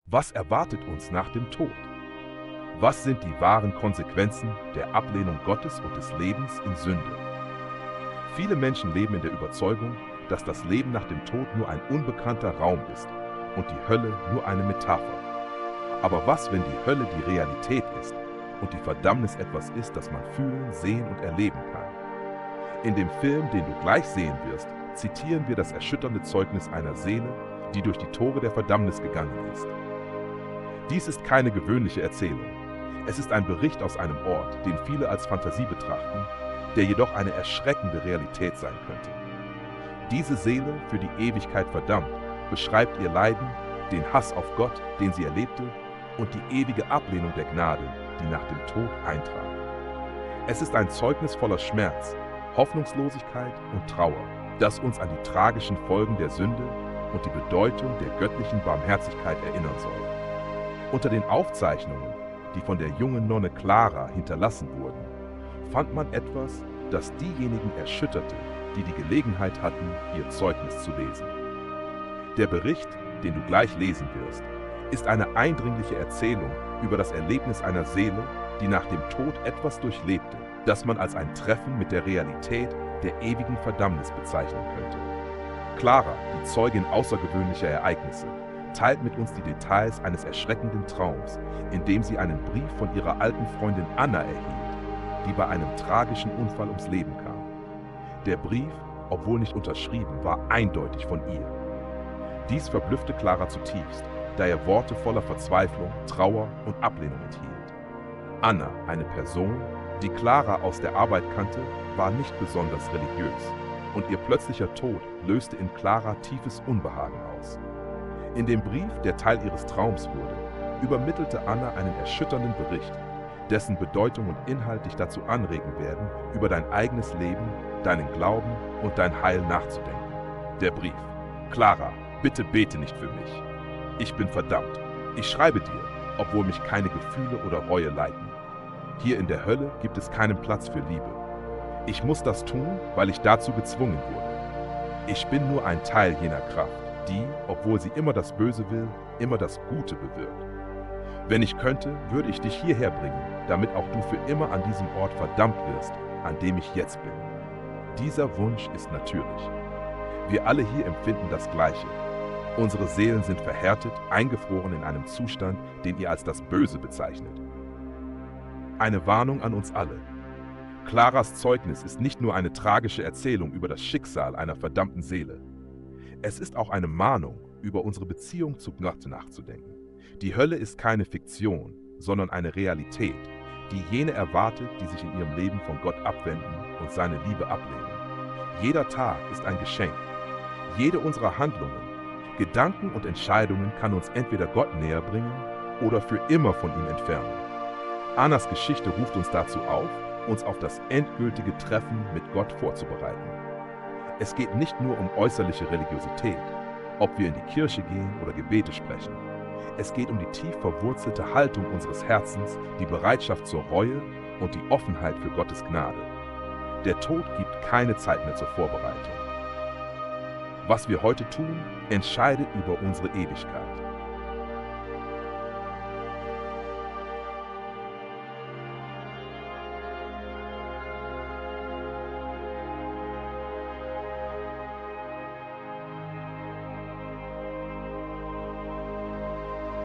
Was erwartet uns nach dem Tod? Was sind die wahren Konsequenzen der Ablehnung Gottes und des Lebens in Sünde? Viele Menschen leben in der Überzeugung, dass das Leben nach dem Tod nur ein unbekannter Raum ist und die Hölle nur eine Metapher. Aber was, wenn die Hölle die Realität ist und die Verdammnis etwas ist, das man fühlen, sehen und erleben kann? In dem Film, den du gleich sehen wirst, zitieren wir das erschütternde Zeugnis einer Seele, die durch die Tore der Verdammnis gegangen ist. Dies ist keine gewöhnliche Erzählung. Es ist ein Bericht aus einem Ort, den viele als Fantasie betrachten, der jedoch eine erschreckende Realität sein könnte. Diese Seele, für die Ewigkeit verdammt, beschreibt ihr Leiden, den Hass auf Gott, den sie erlebte, und die ewige Ablehnung der Gnade, die nach dem Tod eintrat. Es ist ein Zeugnis voller Schmerz, Hoffnungslosigkeit und Trauer, das uns an die tragischen Folgen der Sünde und die Bedeutung der göttlichen Barmherzigkeit erinnern soll. Unter den Aufzeichnungen, die von der jungen Nonne Clara hinterlassen wurden, fand man etwas, das diejenigen erschütterte, die die Gelegenheit hatten, ihr Zeugnis zu lesen. Der Bericht, den du gleich lesen wirst, ist eine eindringliche Erzählung über das Erlebnis einer Seele, die nach dem Tod etwas durchlebte, das man als ein Treffen mit der Realität der ewigen Verdammnis bezeichnen könnte. Clara, die Zeugin außergewöhnlicher Ereignisse, teilt mit uns die Details eines erschreckenden Traums, in dem sie einen Brief von ihrer alten Freundin Anna erhielt, die bei einem tragischen Unfall ums Leben kam. Der Brief, obwohl nicht unterschrieben, war eindeutig von ihr. Dies verblüffte Clara zutiefst, da er Worte voller Verzweiflung, Trauer und Ablehnung enthielt. Anna, eine Person, die Clara aus der Arbeit kannte, war nicht besonders religiös, und ihr plötzlicher Tod löste in Clara tiefes Unbehagen aus. In dem Brief, der Teil ihres Traums wurde, übermittelte Anna einen erschütternden Bericht, dessen Bedeutung und Inhalt dich dazu anregen werden, über dein eigenes Leben, deinen Glauben und dein Heil nachzudenken. Der Brief: Clara, bitte bete nicht für mich. Ich bin verdammt. Ich schreibe dir, obwohl mich keine Gefühle oder Reue leiten. Hier in der Hölle gibt es keinen Platz für Liebe. Ich muss das tun, weil ich dazu gezwungen wurde. Ich bin nur ein Teil jener Kraft, die, obwohl sie immer das Böse will, immer das Gute bewirkt. Wenn ich könnte, würde ich dich hierher bringen, damit auch du für immer an diesem Ort verdammt wirst, an dem ich jetzt bin. Dieser Wunsch ist natürlich. Wir alle hier empfinden das Gleiche. Unsere Seelen sind verhärtet, eingefroren in einem Zustand, den ihr als das Böse bezeichnet. Eine Warnung an uns alle. Claras Zeugnis ist nicht nur eine tragische Erzählung über das Schicksal einer verdammten Seele. Es ist auch eine Mahnung, über unsere Beziehung zu Gott nachzudenken. Die Hölle ist keine Fiktion, sondern eine Realität, die jene erwartet, die sich in ihrem Leben von Gott abwenden und seine Liebe ablehnen. Jeder Tag ist ein Geschenk. Jede unserer Handlungen, Gedanken und Entscheidungen kann uns entweder Gott näher bringen oder für immer von ihm entfernen. Annas Geschichte ruft uns dazu auf, uns auf das endgültige Treffen mit Gott vorzubereiten. Es geht nicht nur um äußerliche Religiosität, ob wir in die Kirche gehen oder Gebete sprechen. Es geht um die tief verwurzelte Haltung unseres Herzens, die Bereitschaft zur Reue und die Offenheit für Gottes Gnade. Der Tod gibt keine Zeit mehr zur Vorbereitung. Was wir heute tun, entscheidet über unsere Ewigkeit.